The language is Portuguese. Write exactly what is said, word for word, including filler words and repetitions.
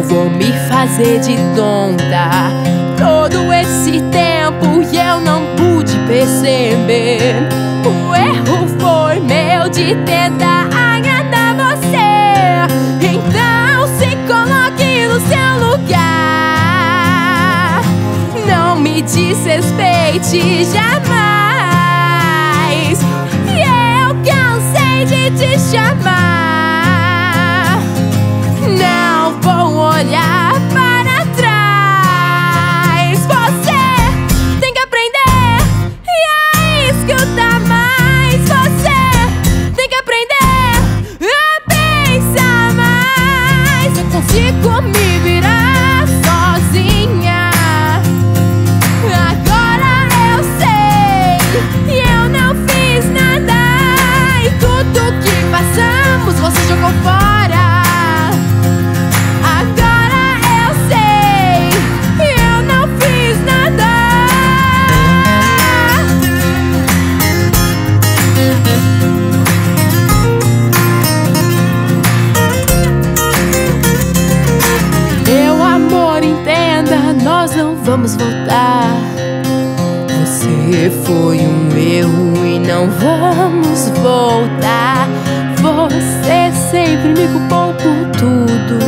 não vou me fazer de tonta. Todo esse tempo e eu não pude perceber. O erro foi meu de tentar agradar você. Então se coloque no seu lugar. Não me desrespeite jamais. E eu cansei de te chamar. Não vou olhar para trás. Você tem que aprender e a escutar mais. Você tem que aprender a pensar mais. Eu consigo me virar sozinha. Agora eu sei e eu não fiz nada. E tudo que passamos você jogou fora. Agora eu sei e eu não fiz nada. Meu amor, entenda, nós não vamos voltar. Você foi um erro e não vamos voltar. Você sempre me culpou por tudo.